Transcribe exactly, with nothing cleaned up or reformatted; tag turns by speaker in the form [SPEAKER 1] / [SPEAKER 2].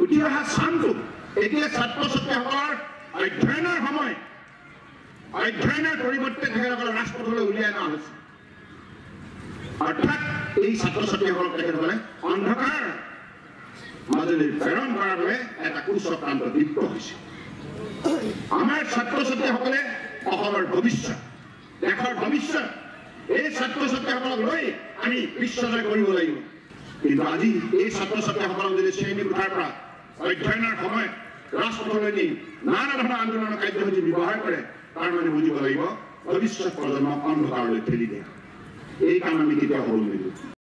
[SPEAKER 1] উঠি অহা চামটো এতিয়া ছাত্ৰ ছাত্ৰীসকলৰ অধ্যয়নৰ সময় অধ্যয়নৰ পৰিৱৰ্তে তেখেতসকলক ৰাজপথলৈ উলিয়াই অনা হৈছে অৰ্থাৎ এই ছাত্ৰ ছাত্ৰীসকলক তেখেতসকলে অন্ধকাৰ মাজলৈ প্ৰেৰণ কৰাৰ বাবে এটা কুচক্ৰান্ত লিপ্ত হৈছে আমাৰ ছাত্ৰ ছাত্ৰীসকলে অসমৰ ভৱিষ্যত দেশৰ ভৱিষ্যত এই ছাত্ৰ ছাত্ৰীসকলক লৈ আমি বিশ্বজয় কৰিব লাগিব কিন্তু আজি এই ছাত্ৰ ছাত্ৰীসকলক যদি শ্ৰেণী কোঠাৰ পৰা অধ্যয়নৰ সময়ত ৰাজপথলৈ নি নানা ধৰণৰ আন্দোলনৰ কাৰ্যসূচী ব্যৱহাৰ কৰে তাৰ মানে বুজিব লাগিব ভৱিষ্যত প্ৰজন্মক অন্ধকাৰলৈ ঠেলি দিয়া এই কাম আমি কেতিয়াও হ'ব নোৱাৰিব